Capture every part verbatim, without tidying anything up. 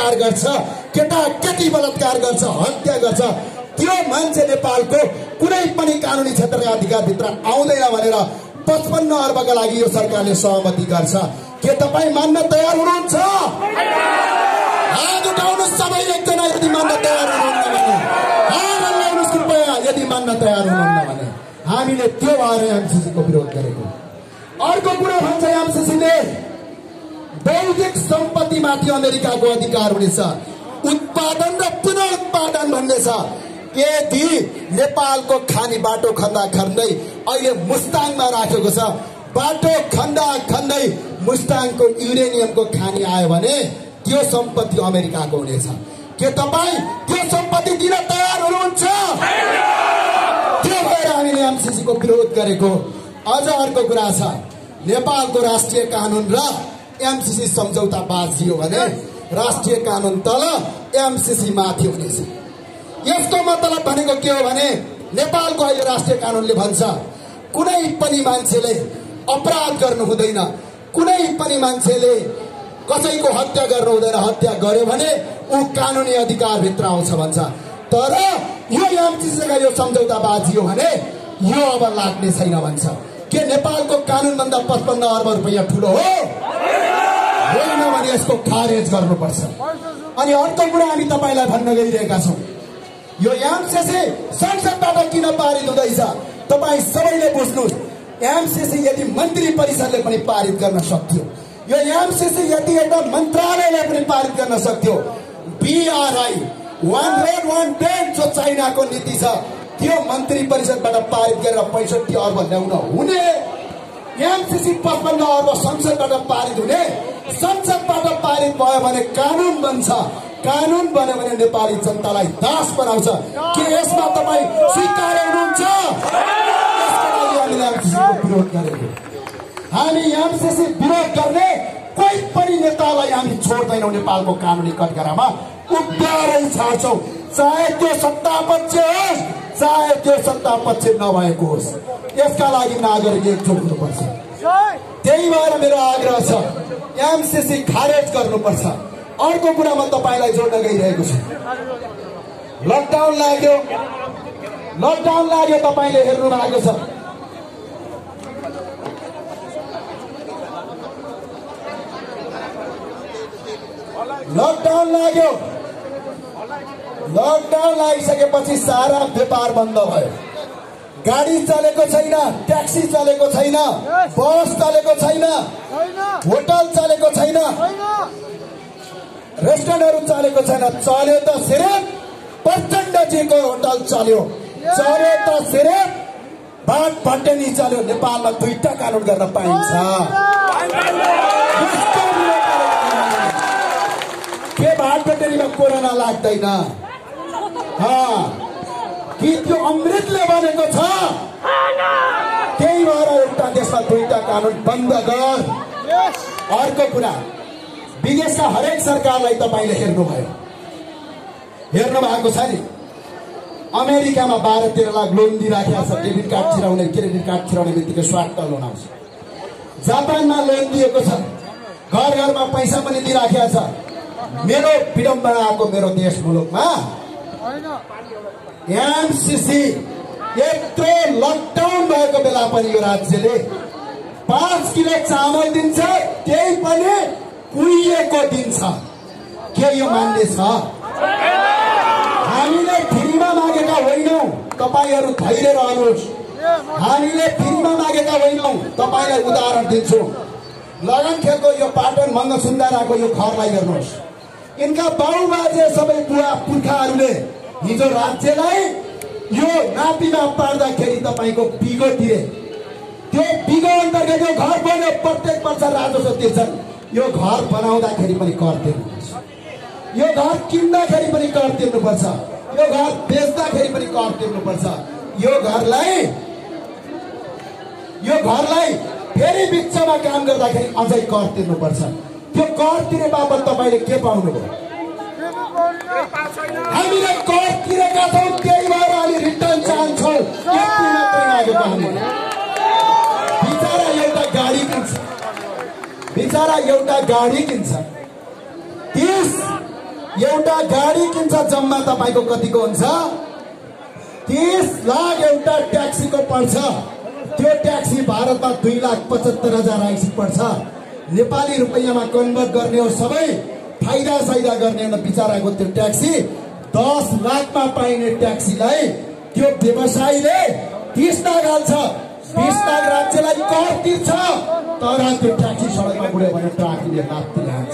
बलात्कार गर्छ, केटा केटी बलात्कार गर्छ, हत्या गर्छ, त्यो मान्छे नेपालको कुनै पनि कानुनी क्षेत्रका अधिकारभित्र आउँदैन भनेर पचपन्न अर्बका लागि यो सरकारले सहमति गर्छ। के तपाईँ मान्न तयार हुनुहुन्छ? हात उठाउनुहोस् सबैले, एकजना यदि मान्न तयार हुनुहुन्न भने हात हल्लाउनुहोस् कृपया, यदि मान्न तयार हुनुहुन्न भने। हामीले त्यो भएर एमसीसीको विरोध गरेको। अर्को कुरा भन्छ एमसीसीले, बौद्धिक सम्पत्तिमाथि अमेरिकाको अधिकार हुनेछ, उत्पादन र पुनः उत्पादन भन्ने छ। यदि नेपालको खानी बाटो खन्दा खन्दै अहिले मुस्ताङमा राखेको छ, बाटो खन्दा खन्दै मुस्ताङको युरेनियमको खानी आयो भने त्यो सम्पत्ति अमेरिकाको हुनेछ। के तपाईँ त्यो सम्पत्ति दिन तयार हुनुहुन्छ? त्यो भएर हामीले एमसीसीको विरोध गरेको। अझ अर्को कुरा छ, नेपालको राष्ट्रिय कानुन र एमसीसी सम्झौता बाजियो भने राष्ट्रिय कानुन तल, एमसीसी माथि हुनेछ। यसको मतलब भनेको के हो भने नेपालको अहिले राष्ट्रिय कानुनले भन्छ कुनै पनि मान्छेले अपराध गर्नु हुँदैन, कुनै पनि मान्छेले कसैको हत्या गर्नु हुँदैन, हत्या गर्यो भने ऊ कानुनी अधिकारभित्र आउँछ भन्छ। तर यो एमसीसीका यो सम्झौता बाजियो भने यो अब लाग्ने छैन भन्छ। के नेपालको कानुनभन्दा पचपन्न अर्ब रुपियाँ ठुलो हो? होइन भने यसको खारेज गर्नुपर्छ। अनि अर्को कुरा हामी तपाईँलाई भन्न गइरहेका छौँ, यो एमसीसी संसदबाट किन पारित हुँदैछ? तपाईँ सबैले बुझ्नुहोस्, एमसीसी यदि मन्त्री परिषदले पनि पारित गर्न सक्थ्यो, यो एमसीसी यदि एउटा मन्त्रालयले पनि पारित गर्न सक्थ्यो, BRI one rate one trade जो चाइनाको नीति छ त्यो मन्त्री परिषदबाट पारित गरेर पैंसठी अर्ब ल्याउन हुने, एमसीसी पचपन्न अर्ब संसदबाट पारित हुने, संसदबाट पारित भयो भने कानुन बन्छ, कानुन बन्यो भने नेपाली जनतालाई दास बनाउँछ। के यसमा तपाईँ स्वीकार हुनुहुन्छ? हामीले एमसीसीको विरोध गरेको। हामी एमसीसी विरोध गर्ने कोही पनि नेतालाई हामी छोड्दैनौँ। नेपालको कानुनी कटघरामा उभ्याएरै छाड्छौँ, चाहे त्यो सत्ता पक्ष होस् चाहे त्यो सत्ता पक्ष नभएको होस्। यसका लागि नागरिक एकजुट हुनुपर्छ। त्यही भएर मेरो आग्रह छ, एमसीसी खारेज गर्नुपर्छ। अर्को कुरा म तपाईँलाई जोड्न गइरहेको छु, लकडाउन लाग्यो, लकडाउन लाग्यो तपाईँले हेर्नु भएको छ। लकडाउन लाग्यो, लकडाउन लागिसकेपछि सारा व्यापार बन्द भयो। गाडी चलेको छैन, ट्याक्सी चलेको छैन, बस चलेको छैन, होटल चलेको छैन, रेस्टुरेन्टहरू चलेको छैन। चल्यो त सिर्फ प्रचण्डजीको होटल चल्यो, चल्यो त सिर्फ बाट भट्टेनी चल्यो। नेपालमा दुईटा कानुन गर्न पाइन्छ। के बाट भट्टेनीमा कोरोना लाग्दैन? कि त्यो अमृतले बनेको छ? त्यही भएर एउटा देशमा दुईटा कानुन बन्द गर। अर्को कुरा, विदेशका हरेक सरकारलाई तपाईँले हेर्नुभयो, हेर्नु भएको छ नि, अमेरिकामा बाह्र तेह्र लाख लोन दिइराखेको छ। डेबिट कार्ड छिराउने, क्रेडिट कार्ड छिराउने बित्तिकै स्वाट लोन आउँछ। जापानमा लोन दिएको छ, घर घरमा पैसा पनि दिइराखेको छ। मेरो विडम्बना आएको मेरो देश मुलुकमा एमसीसी यत्रो लकडाउन भएको बेला पनि यो राज्यले पाँच किलो चामल दिन्छ, त्यही पनि कुहिएको दिन्छ। के यो मान्य छ? हामीले फ्रीमा मागेका होइनौँ, तपाईँहरू धैर्य रहनुहोस्। हामीले फ्रीमा मागेका होइनौँ, तपाईँलाई उदाहरण दिन्छु। लगनखेलको यो पाटन मङ्ग सुन्दाराको यो घरलाई हेर्नुहोस्। यिनका बाउ बाजे सबै बुवा पुर्खाहरूले हिजो राज्यलाई यो नातिमा पार्दाखेरि तपाईँको बिगो तिरे, त्यो बिगो अन्तर्गत यो घर बन्यो, प्रत्येक वर्ष राजस्व तिर्छन्। यो घर बनाउँदाखेरि पनि कर तिर्नुपर्छ, यो घर किन्दाखेरि पनि कर तिर्नुपर्छ, यो घर बेच्दाखेरि पनि कर तिर्नुपर्छ। यो घरलाई यो घरलाई फेरि बिचमा काम गर्दाखेरि अझै कर तिर्नुपर्छ। त्यो कर तिरे बापत तपाईँले के पाउनुभयो? हामीले कर तिरेका छौँ, त्यही भएर अहिले रिटर्न चाहन्छौँ। यति मात्रै मागेको हामीले। बिचरा एउटा गाडी किन्छ, बिचरा एउटा गाडी किन्छ, तीस एउटा गाडी किन्छ जम्मा तपाईको कतिको हुन्छ? तीस लाख एउटा ट्याक्सीको पर्छ। त्यो ट्याक्सी भारतमा दुई लाख पचहत्तर हजार आइसी पर्छ। नेपाली रुपैयाँमा कन्भर्ट गर्ने हो सबै फाइदा साइदा गर्ने हो बिचाराको। त्यो ट्याक्सी दस लाखमा पाइने ट्याक्सीलाई त्यो व्यवसायीले तीस लाख हाल्छ। बीस लाख राज्यलाई कर तिर्छ, तर त्यो ट्याक्सी सडकमा बुढ्यो भने ट्राफिकले लात्ती हान्छ।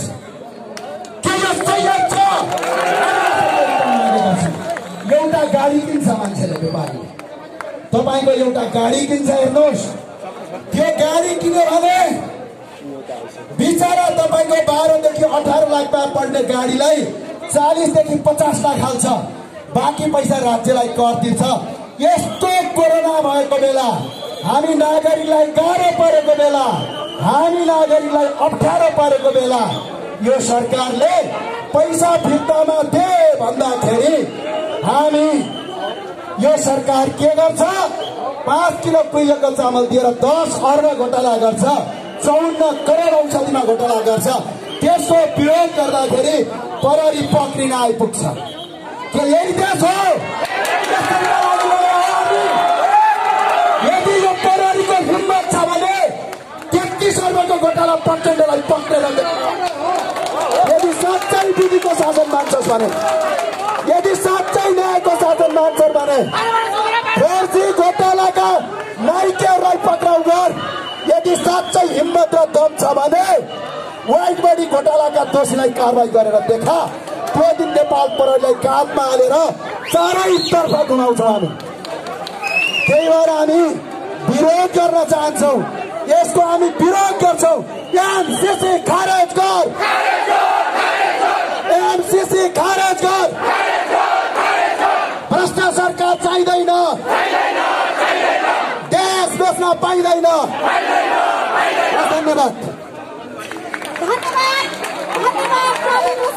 एउटा गाडी किन्छ मान्छेले, व्यापारीले तपाईको एउटा गाडी किन्छ। हेर्नुहोस्, त्यो गाडी किन्यो भने बिचारा तपाईको बाह्रदेखि अठार लाखमा पर्ने गाडीलाई चालिसदेखि पचास लाख हाल्छ। बाँकी पैसा राज्यलाई कर तिर्छ। यस्तो कोरोना भएको बेला, हामी नागरिकलाई गाह्रो परेको बेला, हामी नागरिकलाई अप्ठ्यारो परेको बेला यो सरकारले पैसा फिर्तामा दे भन्दाखेरि हामी यो सरकार के गर्छ? पाँच किलो कुइलोको चामल दिएर दस अर्ब घोटाला गर्छ, चौन्न करोड औषधिमा घोटाला गर्छ। त्यसको विरोध गर्दाखेरि प्रहरी पक्रिन आइपुग्छ। के यही देश हो? यदि यो प्रहरीको हिम्मत छ भने तेत्तीस अर्बको घोटाला प्रचण्डलाई पक्रेर, यदि साँच्चै विधिको शासन मान्छस् भने, यदि साँच्चै न्यायको शासन मान्छस् भने फर्जी घोटालाका नाइकेहरूलाई पक्राउ गर। यदि साँच्चै हिम्मत र दम छ भने व्हाइट बडी घोटालाका दोषीलाई कारवाही गरेर देखा। त्यो दिन नेपाल प्रहरीलाई काँधमा हालेर चारैतर्फ घुमाउँछौँ हामी। त्यही भएर हामी विरोध गर्न चाहन्छौँ, यसको हामी विरोध गर्छौँ। एमसीसी खारेज कर, एमसीसी खारेज कर। भ्रष्ट सरकार चाहिँदैन, देश बेच्न पाइँदैन। धन्यवाद।